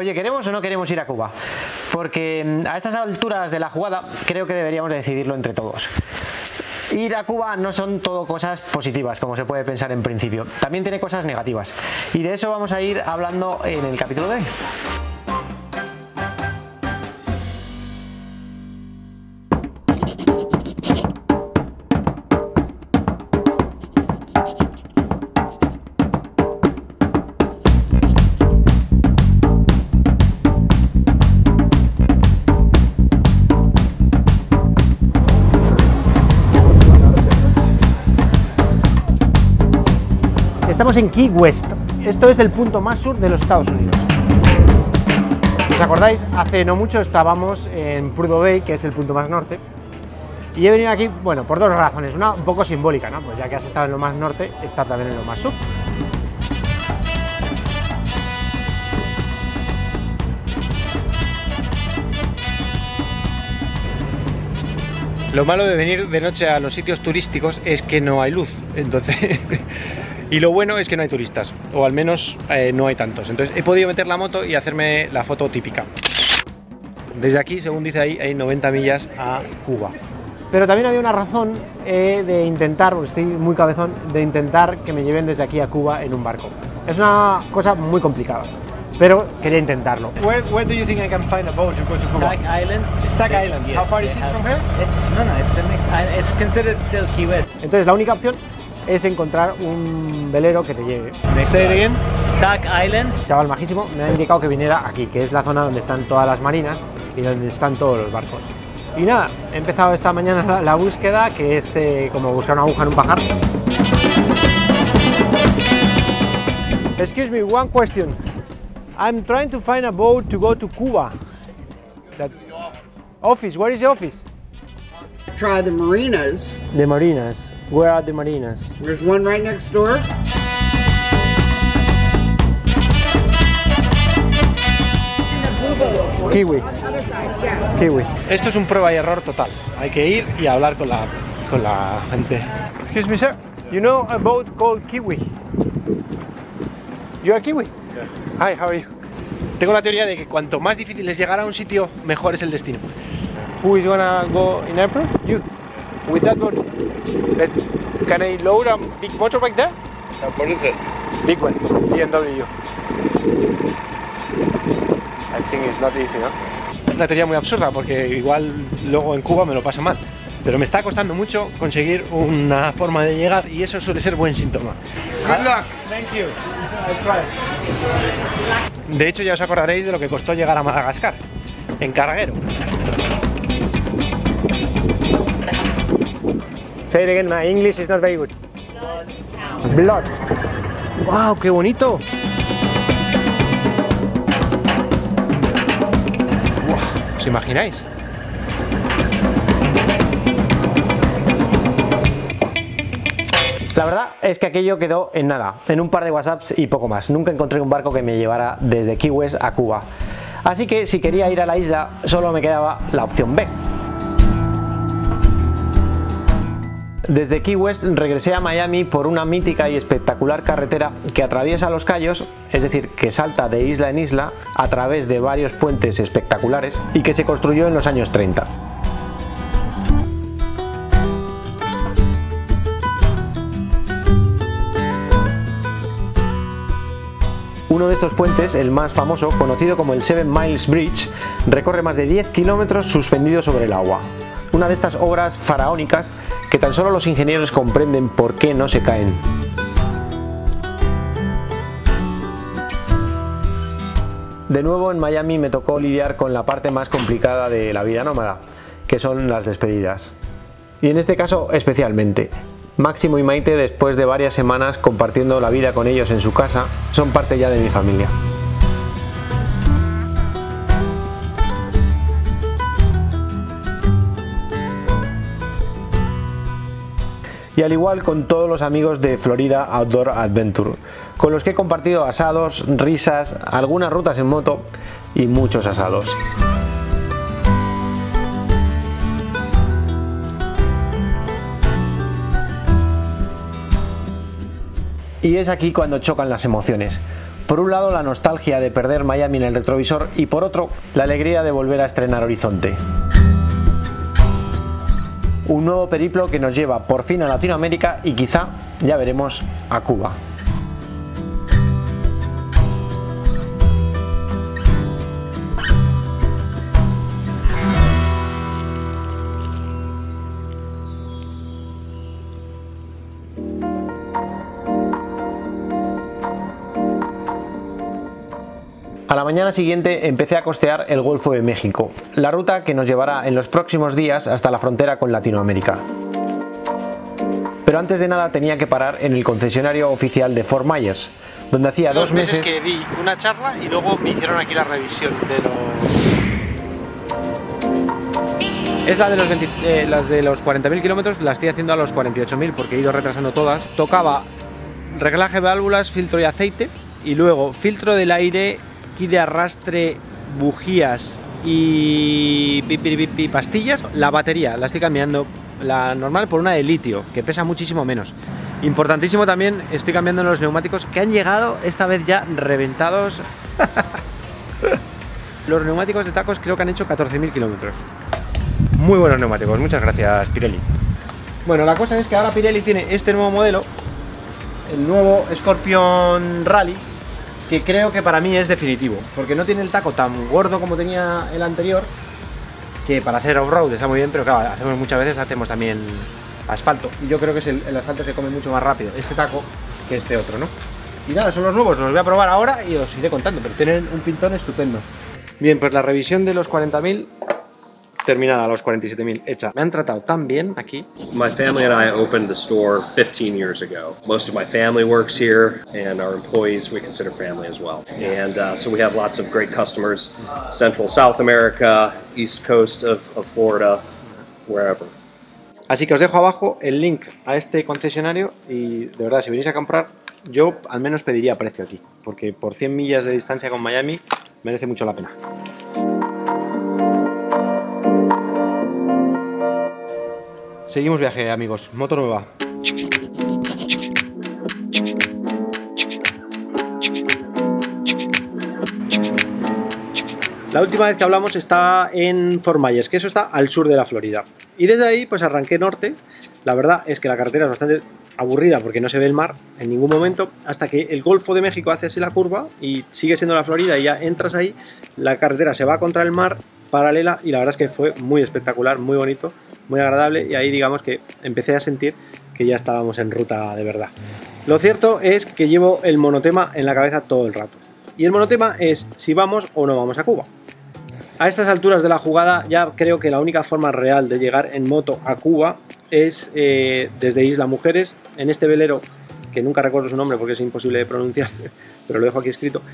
Oye, ¿queremos o no queremos ir a Cuba? Porque a estas alturas de la jugada creo que deberíamos decidirlo entre todos. Ir a Cuba no son todo cosas positivas, como se puede pensar en principio. También tiene cosas negativas. Y de eso vamos a ir hablando en el capítulo de hoy. Estamos en Key West. Esto es el punto más sur de los Estados Unidos. Si os acordáis, hace no mucho estábamos en Prudhoe Bay, que es el punto más norte. Y he venido aquí, bueno, por dos razones. Una un poco simbólica, ¿no? Pues ya que has estado en lo más norte, estar también en lo más sur. Lo malo de venir de noche a los sitios turísticos es que no hay luz, entonces... Y lo bueno es que no hay turistas, o al menos no hay tantos. Entonces he podido meter la moto y hacerme la foto típica. Desde aquí, según dice ahí, hay 90 millas a Cuba. Pero también había una razón de intentar, porque estoy muy cabezón, de intentar que me lleven desde aquí a Cuba en un barco. Es una cosa muy complicada, pero quería intentarlo. Where do you think I can find a boat to go to Cuba? Stack Island. Stack Island. Yes, How far is it from here? It's considered still Key West. Entonces la única opción es encontrar un velero que te lleve. Say it again. Stack Island. Chaval majísimo me ha indicado que viniera aquí, que es la zona donde están todas las marinas y donde están todos los barcos. Y nada, he empezado esta mañana la búsqueda, que es como buscar una aguja en un pajar. Excuse me, one question. I'm trying to find a boat to go to Cuba. That office, where is the office? Try the marinas. The marinas. Where are the marinas? There's one right next door. Kiwi. Kiwi. Esto es un prueba y error total. Hay que ir y hablar con la gente. Excuse me, sir. You know a boat called Kiwi? You are Kiwi? Yeah. Hi, how are you? Tengo la teoría de que cuanto más difícil es llegar a un sitio, mejor es el destino. Who is gonna go in April? You. With that boat. Can I load a big motorbike there? What is it? Big one. BMW. I think it's not easy, ¿no? Es una teoría muy absurda porque igual luego en Cuba me lo paso mal. Pero me está costando mucho conseguir una forma de llegar y eso suele ser buen síntoma. Good luck. Thank you. I'll try. De hecho ya os acordaréis de lo que costó llegar a Madagascar, en carguero. Say it again, my English is not very good. Blood. Wow, qué bonito. Wow, ¿os imagináis? La verdad es que aquello quedó en nada, en un par de WhatsApps y poco más. Nunca encontré un barco que me llevara desde Key West a Cuba. Así que si quería ir a la isla, solo me quedaba la opción B. Desde Key West regresé a Miami por una mítica y espectacular carretera que atraviesa los Cayos, es decir, que salta de isla en isla a través de varios puentes espectaculares y que se construyó en los años 30. Uno de estos puentes, el más famoso, conocido como el 7 Miles Bridge, recorre más de 10 kilómetros suspendido sobre el agua. Una de estas obras faraónicas que tan solo los ingenieros comprenden por qué no se caen. De nuevo en Miami me tocó lidiar con la parte más complicada de la vida nómada, que son las despedidas. Y en este caso especialmente. Máximo y Maite, después de varias semanas compartiendo la vida con ellos en su casa, son parte ya de mi familia. Y al igual con todos los amigos de Florida Outdoor Adventure, con los que he compartido asados, risas, algunas rutas en moto y muchos asados. Y es aquí cuando chocan las emociones, Por un lado, la nostalgia de perder Miami en el retrovisor y por otro, la alegría de volver a estrenar Horizonte. Un nuevo periplo que nos lleva por fin a Latinoamérica y quizá, ya veremos, a Cuba. A la mañana siguiente empecé a costear el Golfo de México, la ruta que nos llevará en los próximos días hasta la frontera con Latinoamérica. Pero antes de nada tenía que parar en el concesionario oficial de Fort Myers, donde hacía 2 meses que di una charla y luego me hicieron aquí la revisión de los... Es la de los 40.000 kilómetros, la estoy haciendo a los 48.000 porque he ido retrasando todas. Tocaba reglaje de válvulas, filtro y aceite, y luego filtro del aire, kit de arrastre, bujías y pastillas. La batería la estoy cambiando, la normal, por una de litio, que pesa muchísimo menos. Importantísimo también, estoy cambiando los neumáticos, que han llegado esta vez ya reventados. Los neumáticos de tacos creo que han hecho 14.000 kilómetros. Muy buenos neumáticos, muchas gracias Pirelli. Bueno, la cosa es que ahora Pirelli tiene este nuevo modelo, el nuevo Scorpion Rally, que creo que para mí es definitivo, porque no tiene el taco tan gordo como tenía el anterior, que para hacer off-road está muy bien, pero claro, muchas veces hacemos también asfalto, y yo creo que el asfalto se come mucho más rápido este taco que este otro, ¿no? Y nada, son los nuevos, los voy a probar ahora y os iré contando, pero tienen un pintón estupendo. Bien, pues la revisión de los 40.000 terminada, a los 47.000 hecha. Me han tratado tan bien aquí. My family and I opened the store 15 years ago. Most of my family works here, and our employees we consider family as well. And so we have lots of great customers, Central South America, East Coast of Florida, wherever. Así que os dejo abajo el link a este concesionario y de verdad, si venís a comprar, yo al menos pediría precio aquí, porque por 100 millas de distancia con Miami merece mucho la pena. Seguimos viaje, amigos. Moto nueva. La última vez que hablamos estaba en Fort Myers, que eso está al sur de la Florida. Y desde ahí pues arranqué norte. La verdad es que la carretera es bastante aburrida porque no se ve el mar en ningún momento, hasta que el Golfo de México hace así la curva y sigue siendo la Florida y ya entras ahí, la carretera se va contra el mar, paralela, y la verdad es que fue muy espectacular, muy bonito, muy agradable, y ahí digamos que empecé a sentir que ya estábamos en ruta de verdad. Lo cierto es que llevo el monotema en la cabeza todo el rato, y el monotema es si vamos o no vamos a Cuba. A estas alturas de la jugada ya creo que la única forma real de llegar en moto a Cuba es desde Isla Mujeres, en este velero, que nunca recuerdo su nombre porque es imposible de pronunciar, pero lo dejo aquí escrito,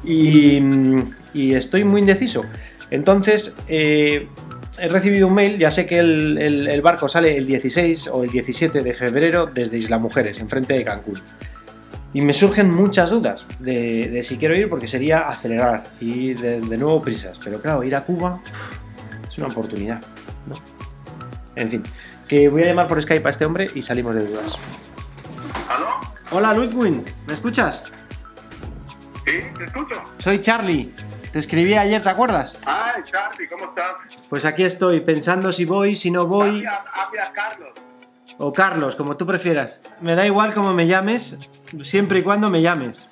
y estoy muy indeciso. Entonces he recibido un mail, ya sé que el barco sale el 16 o el 17 de febrero desde Isla Mujeres, enfrente de Cancún. Y me surgen muchas dudas de si quiero ir, porque sería acelerar y de nuevo prisas. Pero claro, ir a Cuba es una oportunidad, ¿no? En fin, que voy a llamar por Skype a este hombre y salimos de dudas. ¿Aló? Hola Ludwig, ¿me escuchas? Sí, te escucho. Soy Charlie. Te escribí ayer, ¿te acuerdas? Ay, Charlie, ¿cómo estás? Pues aquí estoy, pensando si voy, si no voy. Habla Carlos. O Carlos, como tú prefieras. Me da igual cómo me llames, siempre y cuando me llames.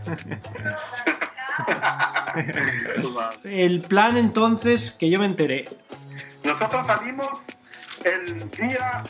El plan entonces, que yo me enteré. Nosotros salimos el día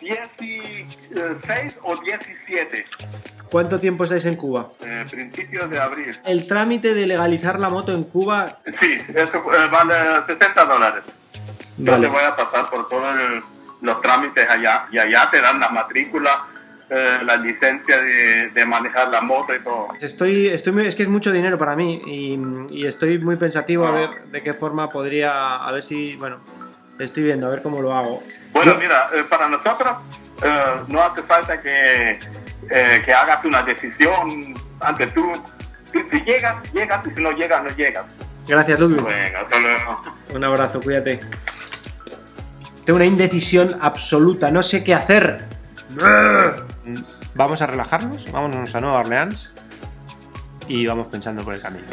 16 o 17. ¿Cuánto tiempo estáis en Cuba? Principios de abril. El trámite de legalizar la moto en Cuba... Sí, eso vale $60. Yo Vale. te voy a pasar por todos los trámites allá, y allá te dan la matrícula, la licencia de manejar la moto y todo. es que es mucho dinero para mí y estoy muy pensativo a ver de qué forma podría, a ver si, bueno, estoy viendo a ver cómo lo hago. Bueno, mira, para nosotros no hace falta que hagas una decisión antes tú. Si llegas, llegas, y si no llegas, no llegas. Gracias, Ludwig. Venga, hasta luego. Un abrazo, cuídate. Tengo una indecisión absoluta, no sé qué hacer. Vamos a relajarnos, vámonos a Nueva Orleans. y vamos pensando por el camino.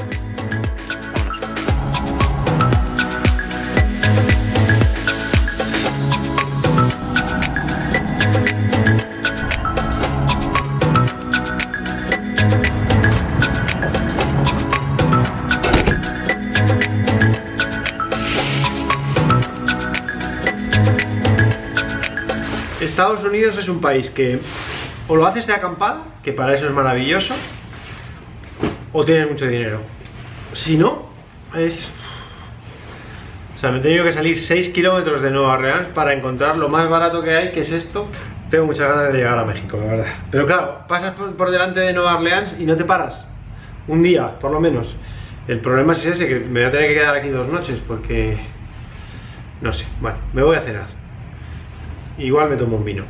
Estados Unidos es un país que o lo haces de acampada, que para eso es maravilloso, o tienes mucho dinero. Si no, es... O sea, me he tenido que salir 6 kilómetros de Nueva Orleans para encontrar lo más barato que hay, que es esto. Tengo muchas ganas de llegar a México, la verdad. Pero claro, pasas por delante de Nueva Orleans y no te paras. Un día, por lo menos. El problema es ese, que me voy a tener que quedar aquí 2 noches porque... No sé, bueno, me voy a cenar. Igual me tomo un vino.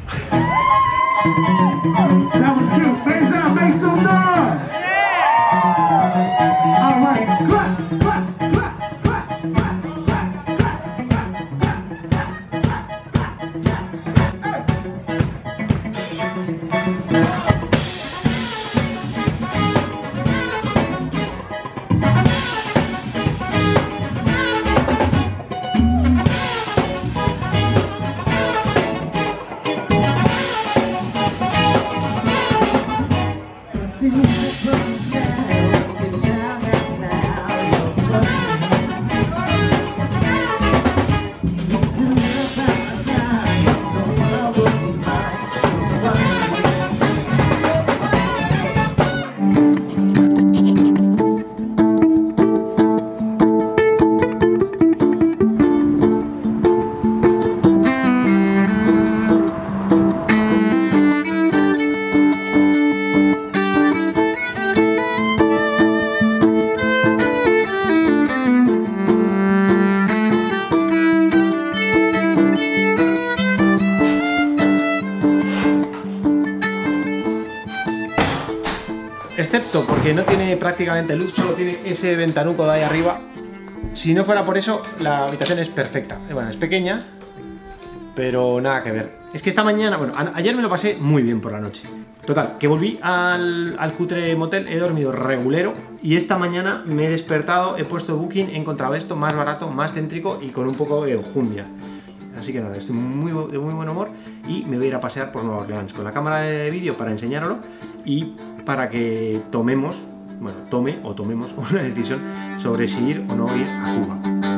That was cute. Hands up, make some noise. All right, clap, clap, clap, clap, clap, clap, Excepto porque no tiene prácticamente luz, solo tiene ese ventanuco de ahí arriba. Si no fuera por eso, la habitación es perfecta. Bueno, es pequeña, pero nada que ver. Es que esta mañana, bueno, ayer me lo pasé muy bien por la noche. Total, que volví al cutre motel, he dormido regulero y esta mañana me he despertado, he puesto Booking, he encontrado esto más barato, más céntrico y con un poco de enjundia. Así que nada, estoy de muy buen humor y me voy a ir a pasear por Nueva Orleans con la cámara de vídeo para enseñároslo y para que tomemos una decisión sobre si ir o no ir a Cuba.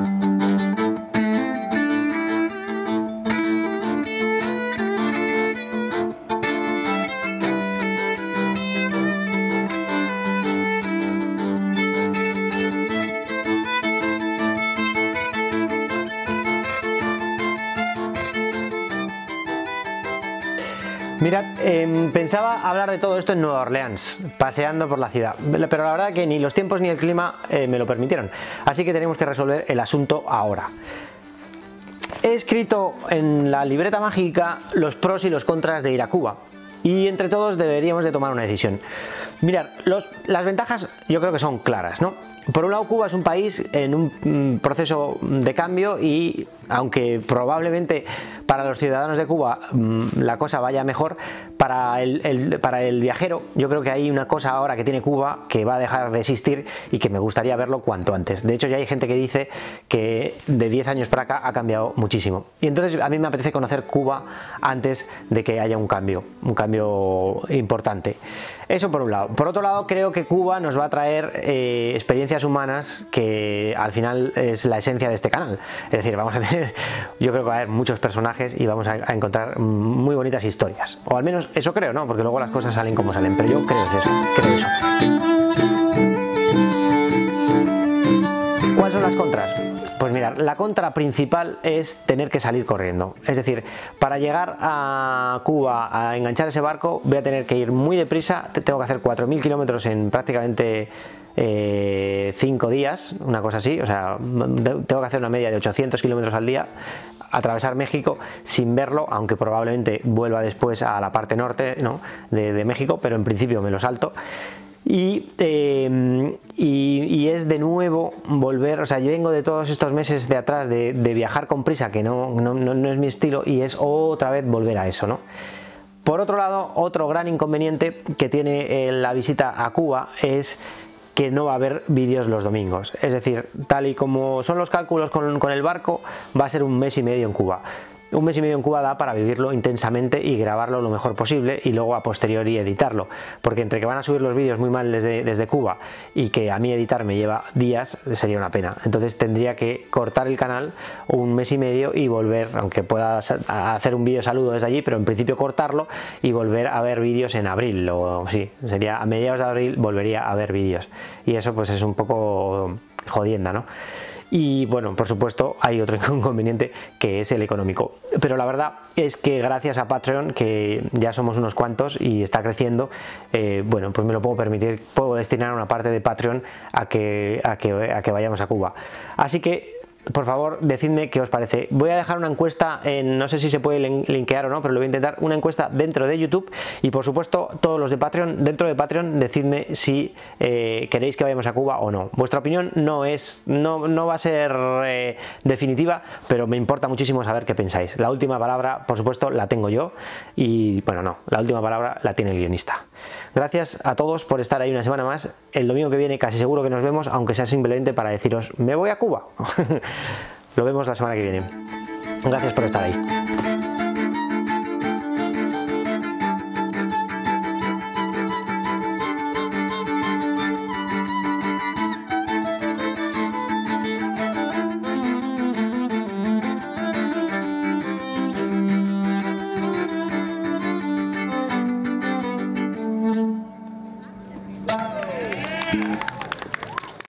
Mirad, pensaba hablar de todo esto en Nueva Orleans, paseando por la ciudad, pero la verdad que ni los tiempos ni el clima me lo permitieron, así que tenemos que resolver el asunto ahora. He escrito en la libreta mágica los pros y los contras de ir a Cuba, y entre todos deberíamos de tomar una decisión. Mirad, las ventajas yo creo que son claras, ¿no? Por un lado, Cuba es un país en un proceso de cambio y aunque probablemente para los ciudadanos de Cuba la cosa vaya mejor, para el viajero yo creo que hay una cosa ahora que tiene Cuba que va a dejar de existir y que me gustaría verlo cuanto antes. De hecho, ya hay gente que dice que de 10 años para acá ha cambiado muchísimo. Y entonces a mí me apetece conocer Cuba antes de que haya un cambio importante. Eso por un lado. Por otro lado, creo que Cuba nos va a traer experiencias humanas que al final es la esencia de este canal. Es decir, vamos a tener, yo creo que va a haber muchos personajes y vamos a encontrar muy bonitas historias. O al menos eso creo, ¿no? Porque luego las cosas salen como salen, pero yo creo eso. ¿Cuáles son las contras? Pues mirad, la contra principal es tener que salir corriendo. Es decir, para llegar a Cuba a enganchar ese barco voy a tener que ir muy deprisa. Tengo que hacer 4.000 kilómetros en prácticamente 5 días, una cosa así. O sea, tengo que hacer una media de 800 kilómetros al día, atravesar México sin verlo, aunque probablemente vuelva después a la parte norte, ¿no?, de México, pero en principio me lo salto. Y es de nuevo volver, o sea, yo vengo de todos estos meses de atrás de viajar con prisa, que no es mi estilo, y es otra vez volver a eso, ¿no? Por otro lado, otro gran inconveniente que tiene la visita a Cuba es que no va a haber vídeos los domingos. Es decir, tal y como son los cálculos con el barco, va a ser un mes y medio en Cuba. Un mes y medio en Cuba da para vivirlo intensamente y grabarlo lo mejor posible y luego a posteriori editarlo, porque entre que van a subir los vídeos muy mal desde Cuba y que a mí editar me lleva días, sería una pena. Entonces tendría que cortar el canal un mes y medio y volver, aunque pueda hacer un vídeo saludo desde allí, pero en principio cortarlo y volver a ver vídeos en abril, o sí, sería a mediados de abril volvería a ver vídeos, y eso pues es un poco jodienda, ¿no? Y bueno, por supuesto hay otro inconveniente, que es el económico, pero la verdad es que gracias a Patreon, que ya somos unos cuantos y está creciendo, bueno, pues me lo puedo permitir, puedo destinar una parte de Patreon a que vayamos a Cuba. Así que por favor, decidme qué os parece. Voy a dejar una encuesta no sé si se puede linkear o no, pero lo voy a intentar, una encuesta dentro de YouTube, y por supuesto todos los de Patreon, dentro de Patreon, decidme si queréis que vayamos a Cuba o no. Vuestra opinión no va a ser definitiva, pero me importa muchísimo saber qué pensáis. La última palabra, por supuesto, la tengo yo, y bueno, no, la última palabra la tiene el guionista. Gracias a todos por estar ahí una semana más. El domingo que viene casi seguro que nos vemos, aunque sea simplemente para deciros, me voy a Cuba. Lo vemos la semana que viene. Gracias por estar ahí.